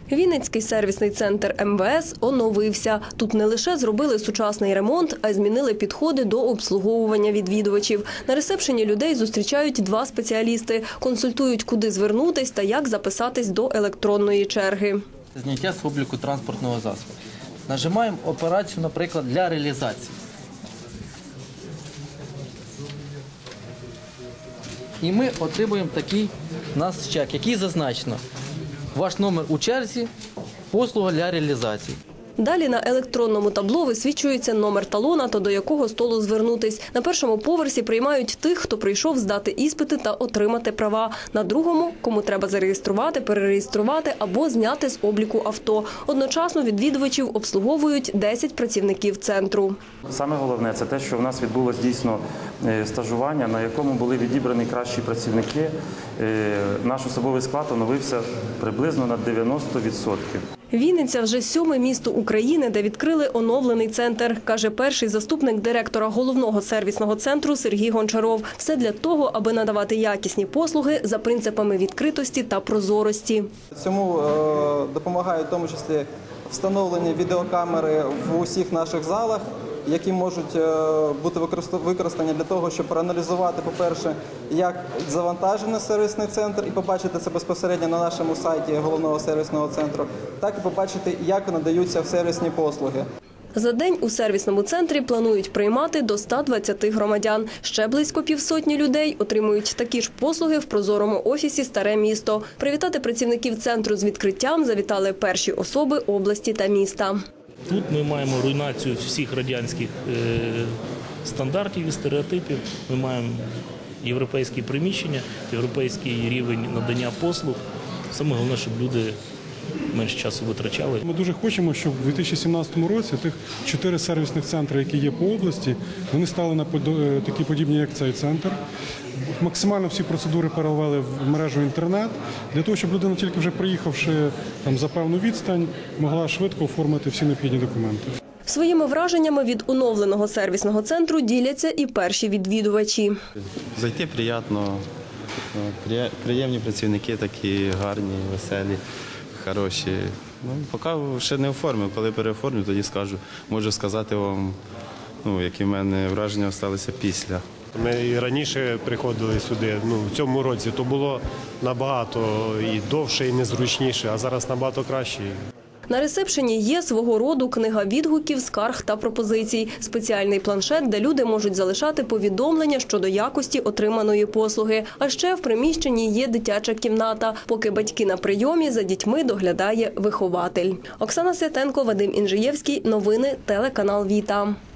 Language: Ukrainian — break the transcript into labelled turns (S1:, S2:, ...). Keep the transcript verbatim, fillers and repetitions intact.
S1: Вінницький сервісний центр ем ве ес оновився. Тут не лише зробили сучасний ремонт, а й змінили підходи до обслуговування відвідувачів. На ресепшені людей зустрічають два спеціалісти. Консультують, куди звернутись та як записатись до електронної черги.
S2: Зняття з обліку транспортного засобу. Нажимаємо операцію, наприклад, для реалізації. І ми отримуємо такий у нас чек, який зазначено. Ваш номер у черзі, послуга для реалізації.
S1: Далі на електронному табло висвічується номер талона та до якого столу звернутись. На першому поверсі приймають тих, хто прийшов здати іспити та отримати права. На другому – кому треба зареєструвати, перереєструвати або зняти з обліку авто. Одночасно відвідувачів обслуговують десять працівників центру.
S3: Саме головне – це те, що в нас відбулось дійсно стажування, на якому були відібрані кращі працівники. Наш особовий склад оновився приблизно на дев'яносто відсотків.
S1: Вінниця – вже сьоме місто України, де відкрили оновлений центр, каже перший заступник директора головного сервісного центру Сергій Гончаров. Все для того, аби надавати якісні послуги за принципами відкритості та прозорості.
S4: Цьому допомагає в тому числі встановлення відеокамери в усіх наших залах, які можуть бути використані для того, щоб проаналізувати, по-перше, як завантажений сервісний центр і побачити це безпосередньо на нашому сайті головного сервісного центру, так і побачити, як надаються сервісні послуги.
S1: За день у сервісному центрі планують приймати до ста двадцяти громадян. Ще близько півсотні людей отримують такі ж послуги в прозорому офісі «Старе місто». Привітати працівників центру з відкриттям завітали перші особи області та міста.
S5: Тут ми маємо руйнацію всіх радянських стандартів і стереотипів. Ми маємо європейські приміщення, європейський рівень надання послуг. Саме головне, щоб люди менше часу витрачали.
S6: Ми дуже хочемо, щоб у дві тисячі сімнадцятому році тих чотири сервісних центри, які є по області, вони стали на такі подібні, як цей центр. Максимально всі процедури перевели в мережу інтернет, для того, щоб людина, тільки вже приїхавши там, за певну відстань, могла швидко оформити всі необхідні документи.
S1: Своїми враженнями від оновленого сервісного центру діляться і перші відвідувачі.
S7: Зайти приємно, приємні працівники такі гарні, веселі, хороші. Ну, поки ще не оформив, коли переоформлю, тоді скажу. Можу сказати вам, ну, які в мене враження залишилися після.
S8: Ми і раніше приходили сюди, ну, в цьому році, то було набагато і довше, і незручніше, а зараз набагато краще.
S1: На ресепшені є свого роду книга відгуків, скарг та пропозицій. Спеціальний планшет, де люди можуть залишати повідомлення щодо якості отриманої послуги. А ще в приміщенні є дитяча кімната. Поки батьки на прийомі, за дітьми доглядає вихователь. Оксана Святенко, Вадим Інжиєвський. Новини телеканал «Віта».